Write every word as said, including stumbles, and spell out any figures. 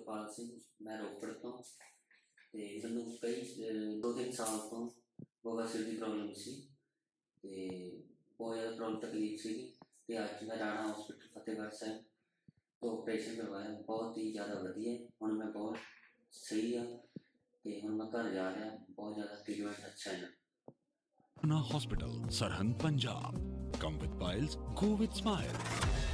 गुरपाल सिंह, मैं रोपड़ तो ते मैनूं कई दो तीन साल तो बवासीर की प्रॉब्लम सी ते बहुत ज़्यादा प्रॉब्लम तकलीफ सी ते अज मैं राणा हॉस्पिटल फतेहगढ़ साहब तो ऑपरेशन करवाया, बहुत ही ज़्यादा वधिया हुण मैं बहुत सही हाँ ते हुण मैं घर जा रहा, बहुत ज़्यादा ट्रीटमेंट अच्छा है। Rana Hospital, Sarhand, Punjab. Come with piles, go with smile.